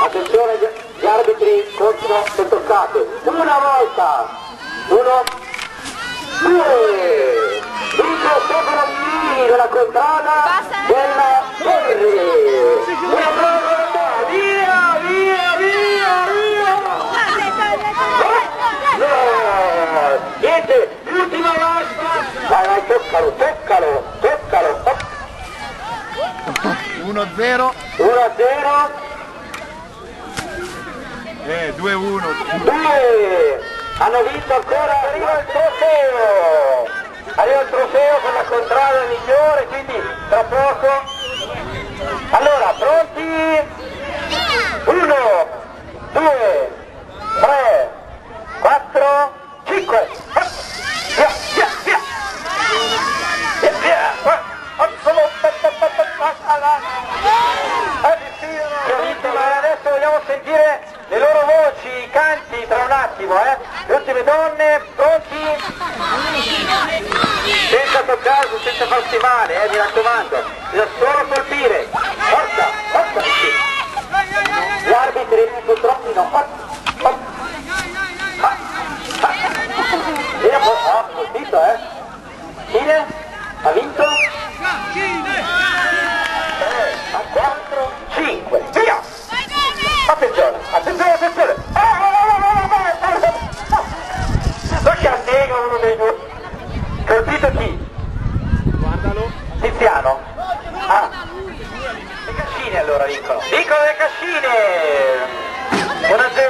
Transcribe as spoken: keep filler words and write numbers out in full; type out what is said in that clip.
Attenzione, gli arbitri continuano le toccate. Una volta. Uno. Due. Vince Stefano Mini della contrada della Torre. Una prova, via, via, via, via. No. Niente, l'ultima volta. Vai, vai, toccalo, toccalo, toccalo. uno a zero. uno a zero. Eh, due a uno. due. Hanno vinto ancora, arriva il trofeo. Arriva il trofeo per la contrada migliore, quindi tra poco. Allora, pronti? uno, due, tre, quattro, cinque. Via, via, via. Via, via. Adesso vogliamo sentire le loro voci, i canti tra un attimo, eh? Le ultime donne, pronti? Senza toccarsi, senza farsi male, eh, mi raccomando. Bisogna solo colpire. Forza, forza. Gli arbitri purtroppo no. Vieni un po', oh, colpito, eh? Fine? Ha vinto? tre, quattro, cinque, via! Attenzione, attenzione, attenzione! Lo cannega uno dei due! Colpito chi? Guardalo. Tiziano? Ah! Le cascine allora vincono! Vincono le cascine! buona zero!